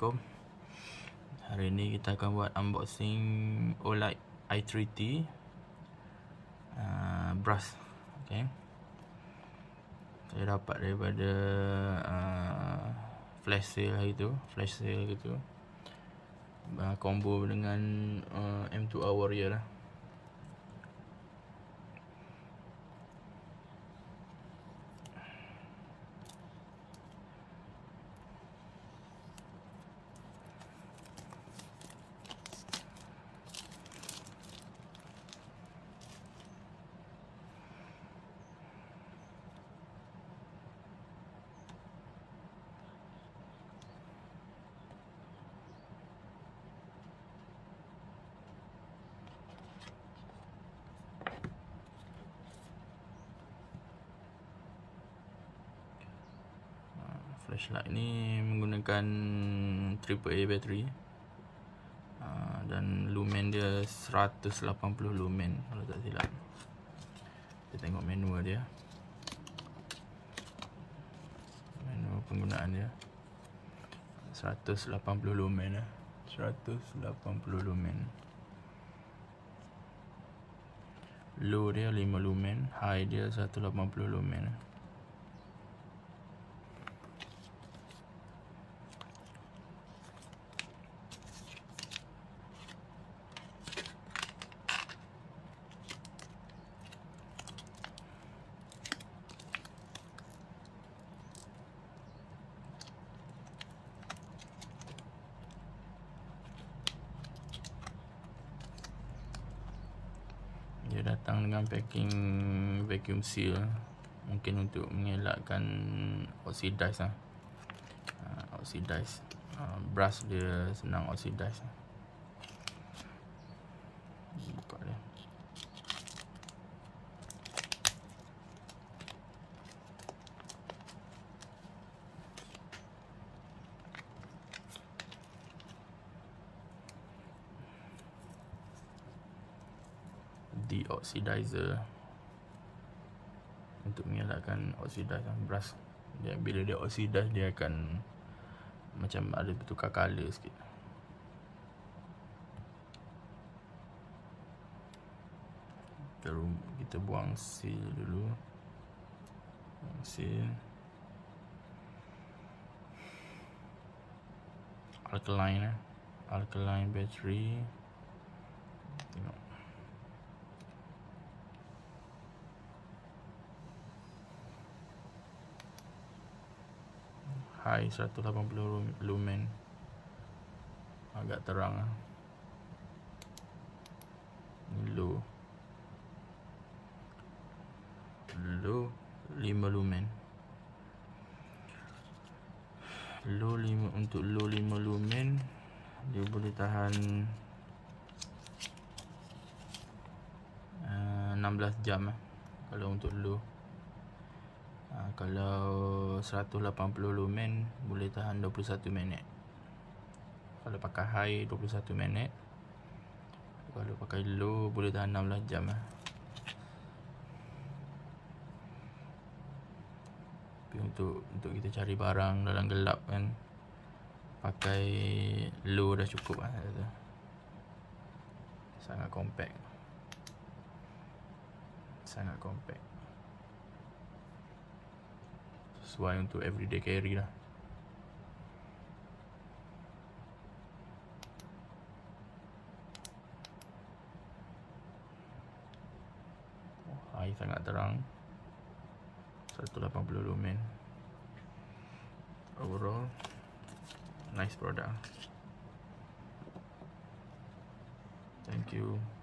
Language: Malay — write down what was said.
Assalamualaikum. Hari ini kita akan buat unboxing OLED i3T brush. Okay. Saya dapat daripada flash sale gitu. Combo dengan M2A Warrior lah. Flashlight ni menggunakan AAA battery dan lumen dia 180 lumen kalau tak silap. Kita tengok manual dia, manual penggunaan dia 180 lumen 180 lumen. Low dia 5 lumen, high dia 180 lumen. Dia datang dengan packing vacuum seal, mungkin untuk mengelakkan oxidize oxidize. Brush dia senang oxidize. Buka dia. Deoxidizer untuk mengelakkan oxidize brush. Bila dia oxidize, dia akan macam ada bertukar color sikit. Kita buang seal dulu. Seal. Alkaline battery. Tengok. High 180 lumen, agak terang. Low 5 lumen. Untuk low 5 lumen dia boleh tahan 16 jam kalau untuk low. Kalau 180 lumen boleh tahan 21 minit. Kalau pakai high 21 minit. Kalau pakai low boleh tahan 16 jam. Tapi untuk kita cari barang dalam gelap kan, pakai low dah cukup lah. Sangat compact. Sesuai untuk everyday carry lah. High sangat terang, 180 lumen. Overall nice product. Thank you.